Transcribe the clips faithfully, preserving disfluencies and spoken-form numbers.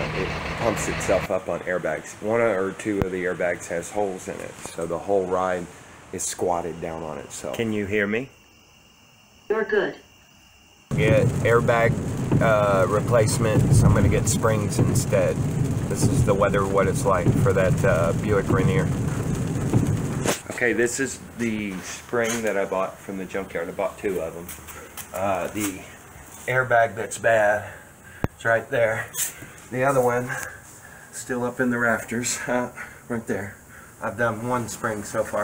it pumps itself up on airbags. One or two of the airbags has holes in it, so the whole ride is squatted down on itself. Can you hear me? You're good. Get airbag uh, replacements. I'm going to get springs instead. This is the weather, what it's like for that uh, Buick Rainier. Okay, this is the spring that I bought from the junkyard. I bought two of them. Uh, the airbag that's bad is right there. The other one, still up in the rafters, uh, right there. I've done one spring so far.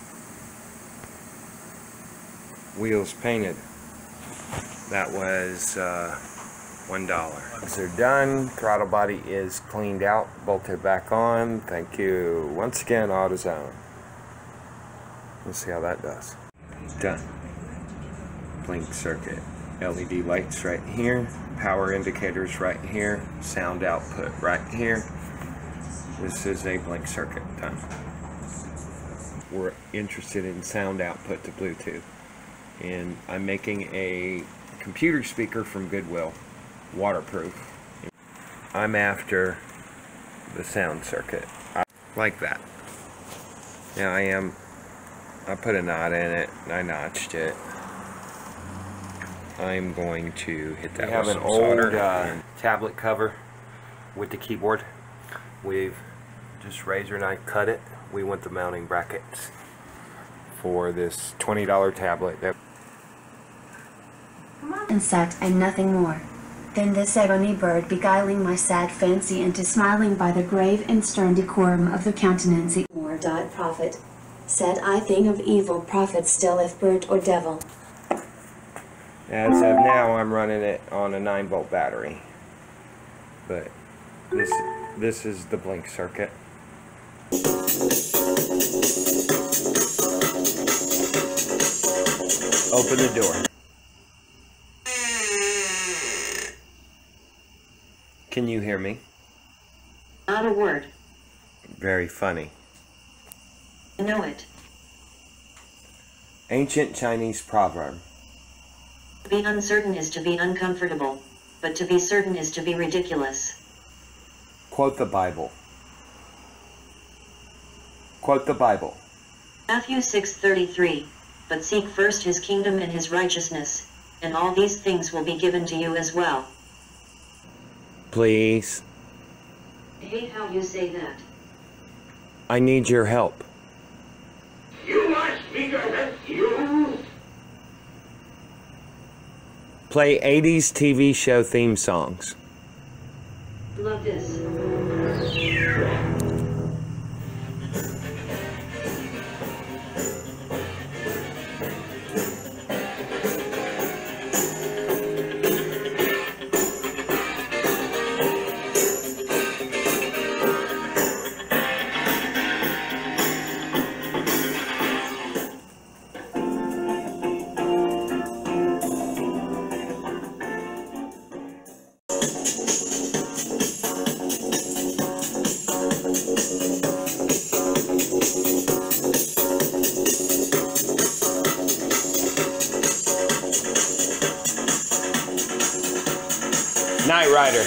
Wheels painted. That was uh, one dollar. Plugs are done. Throttle body is cleaned out, bolted back on. Thank you once again, AutoZone. Let's see how that does. Done. Blink circuit. L E D lights right here. Power indicators right here. Sound output right here. This is a blink circuit. Done. We're interested in sound output to Bluetooth. And I'm making a computer speaker from Goodwill. Waterproof. I'm after the sound circuit. I like that. Now I am I put a knot in it, I notched it. I'm going to hit that. We have an old uh, tablet cover with the keyboard. We've just razor knife cut it. We want the mounting brackets for this twenty dollar tablet. That and sat and nothing more. Then this ebony bird beguiling my sad fancy into smiling by the grave and stern decorum of the countenance. More dot prophet. Said I think of evil prophet still if bird or devil. As of now I'm running it on a nine volt battery. But this this is the blink circuit. Open the door. Can you hear me? Not a word. Very funny. I know it. Ancient Chinese proverb. To be uncertain is to be uncomfortable, but to be certain is to be ridiculous. Quote the Bible. Quote the Bible. Matthew six thirty-three. But seek first his kingdom and his righteousness, and all these things will be given to you as well. Please. I hate how you say that. I need your help. You are speaker that you. Play eighties T V show theme songs. Love this. Knight Rider.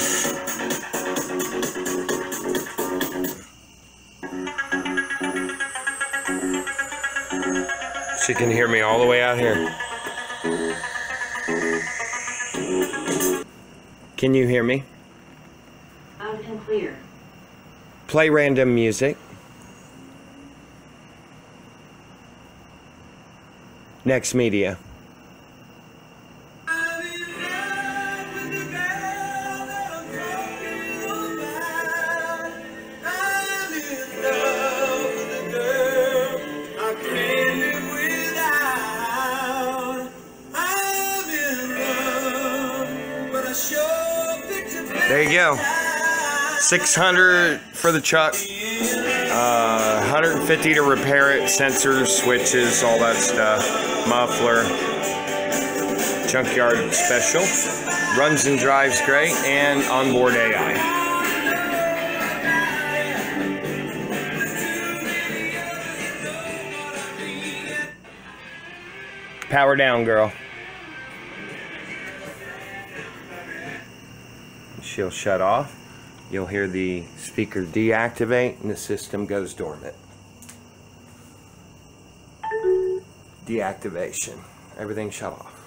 She can hear me all the way out here. Can you hear me? Loud and clear. Play random music. Next media. There you go. six hundred for the truck. Uh, one hundred fifty to repair it. Sensors, switches, all that stuff. Muffler. Junkyard special. Runs and drives great. And onboard A I. Power down, girl. She'll shut off. you'll hear the speaker deactivate and the system goes dormant. Deactivation. Everything shut off.